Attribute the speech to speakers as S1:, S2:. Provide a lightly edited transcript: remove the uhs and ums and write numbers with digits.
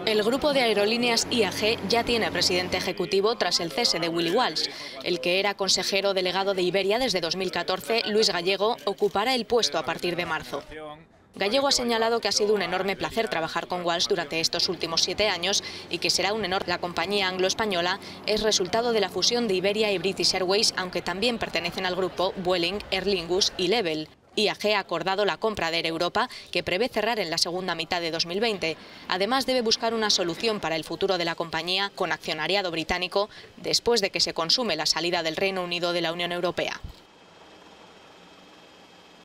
S1: El grupo de aerolíneas IAG ya tiene presidente ejecutivo tras el cese de Willy Walsh. El que era consejero delegado de Iberia desde 2014, Luis Gallego, ocupará el puesto a partir de marzo. Gallego ha señalado que ha sido un enorme placer trabajar con Walsh durante estos últimos 7 años y que será un honor. La compañía anglo-española es resultado de la fusión de Iberia y British Airways, aunque también pertenecen al grupo Vueling, Aer Lingus y Level. IAG ha acordado la compra de Air Europa, que prevé cerrar en la segunda mitad de 2020. Además, debe buscar una solución para el futuro de la compañía con accionariado británico después de que se consume la salida del Reino Unido de la Unión Europea.